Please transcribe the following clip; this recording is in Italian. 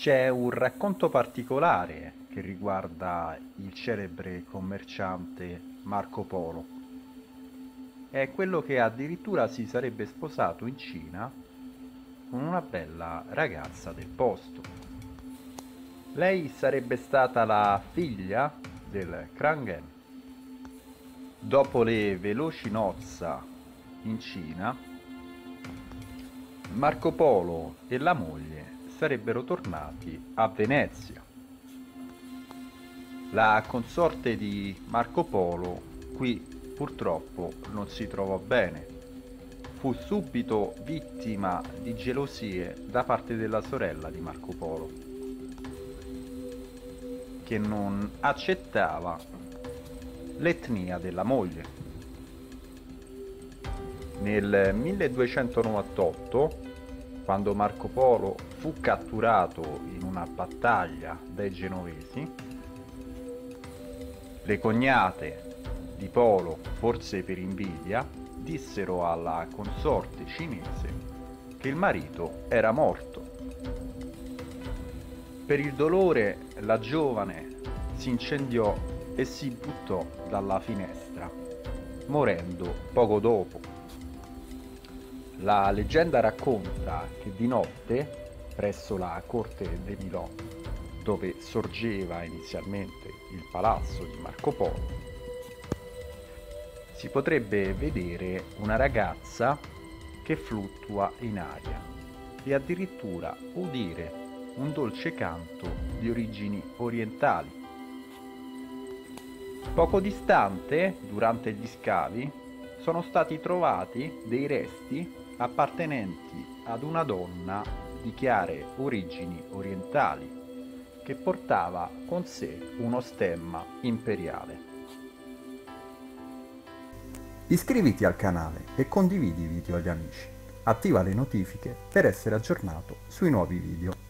C'è un racconto particolare che riguarda il celebre commerciante Marco Polo. È quello che addirittura si sarebbe sposato in Cina con una bella ragazza del posto. Lei sarebbe stata la figlia del Krangen. Dopo le veloci nozze in Cina, Marco Polo e la moglie sarebbero tornati a Venezia. La consorte di Marco Polo qui purtroppo non si trovò bene. Fu subito vittima di gelosie da parte della sorella di Marco Polo, che non accettava l'etnia della moglie. Nel 1298, quando Marco Polo fu catturato in una battaglia dai genovesi, le cognate di Polo, forse per invidia, dissero alla consorte cinese che il marito era morto. Per il dolore la giovane si incendiò e si buttò dalla finestra, morendo poco dopo. La leggenda racconta che di notte, presso la corte dei Milò, dove sorgeva inizialmente il palazzo di Marco Polo, si potrebbe vedere una ragazza che fluttua in aria e addirittura udire un dolce canto di origini orientali. Poco distante, durante gli scavi, sono stati trovati dei resti appartenenti ad una donna di chiare origini orientali che portava con sé uno stemma imperiale. Iscriviti al canale e condividi i video agli amici. Attiva le notifiche per essere aggiornato sui nuovi video.